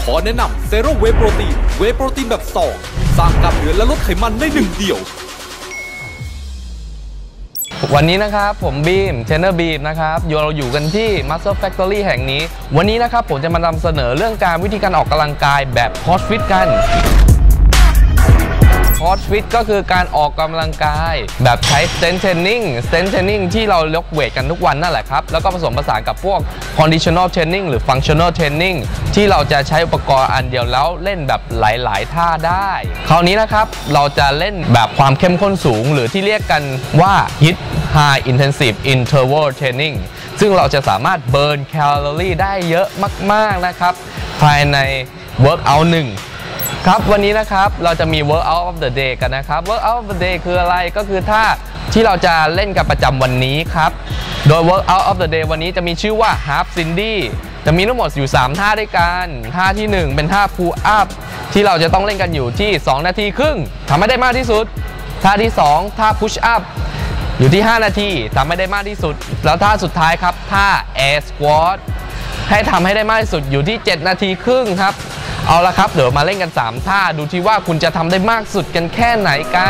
ขอแนะนำเซโร่เวโปรตีนแบบซองสร้างกล้ามเนื้อและลดไขมันในหนึ่งเดียววันนี้นะครับผมบีมเทรนเนอร์บีมนะครับเราอยู่กันที่ Muscle Factory แห่งนี้วันนี้นะครับผมจะมานำเสนอเรื่องการวิธีการออกกำลังกายแบบคอร์สฟิตกันคอร์สฟิตก็คือการออกกำลังกายแบบใช้ strength training ที่เรายกเวทกันทุกวันนั่นแหละครับแล้วก็ผสมผสานกับพวก conditional training หรือ functional training ที่เราจะใช้อุปกรณ์อันเดียวแล้วเล่นแบบหลายๆท่าได้คราวนี้นะครับเราจะเล่นแบบความเข้มข้นสูงหรือที่เรียกกันว่า HIIT High Intensive Interval Training ซึ่งเราจะสามารถเบิร์นแคลอรี่ได้เยอะมากๆนะครับภายใน workout 1ครับวันนี้นะครับเราจะมี workout of the day กันนะครับ workout of the day คืออะไรก็คือท่าที่เราจะเล่นกันประจำวันนี้ครับโดย workout of the day วันนี้จะมีชื่อว่า half cindy จะมีทั้งหมดอยู่3ท่าด้วยกันท่าที่1เป็นท่า pull up ที่เราจะต้องเล่นกันอยู่ที่2นาทีครึ่งทำให้ได้มากที่สุดท่าที่2ท่า push up อยู่ที่5นาทีทำให้ได้มากที่สุดแล้วท่าสุดท้ายครับท่า air squat ให้ทำให้ได้มากที่สุดอยู่ที่7นาทีครึ่งครับเอาละครับเดี๋ยวมาเล่นกัน3ท่าดูที่ว่าคุณจะทำได้มากสุดกันแค่ไหนกัน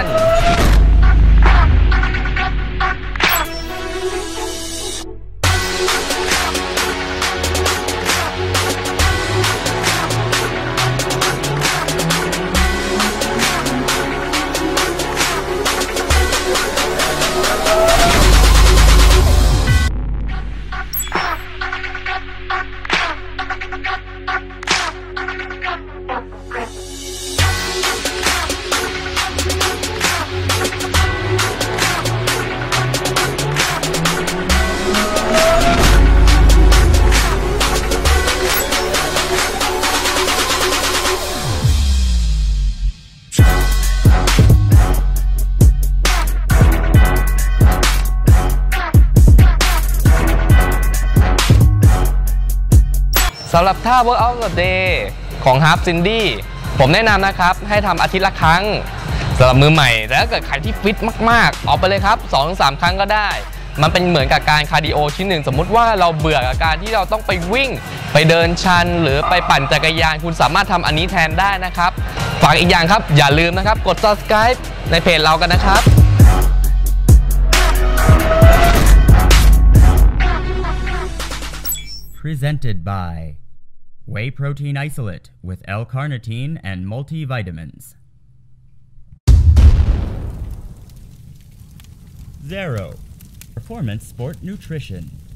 สำหรับท่า workout of the day ของ half cindy ผมแนะนำนะครับให้ทำอาทิตย์ละครั้งสำหรับมือใหม่แต่ถ้าเกิดใครที่ฟิตมากๆออกไปเลยครับ 2-3 ครั้งก็ได้มันเป็นเหมือนกับการคาร์ดิโอชิ้นหนึ่งสมมุติว่าเราเบื่อกับการที่เราต้องไปวิ่งไปเดินชันหรือไปปั่นจักรยานคุณสามารถทำอันนี้แทนได้นะครับฝากอีกอย่างครับอย่าลืมนะครับกด subscribe ในเพจเรากันนะครับ Presented by Whey Protein Isolate with L-carnitine and multivitamins. Zero Performance Sport Nutrition.